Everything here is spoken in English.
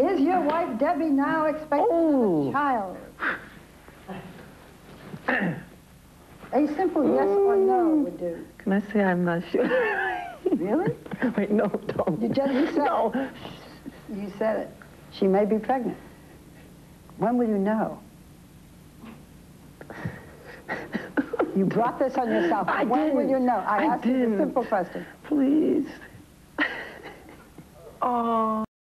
Is your wife, Debbie, now expecting a child? A simple yes or no would do. Can I say I'm not sure? Really? Wait, no, don't. You said no. it. You said it. She may be pregnant. When will you know? You brought this on yourself. When will you know? I asked you a simple question. Please. Oh.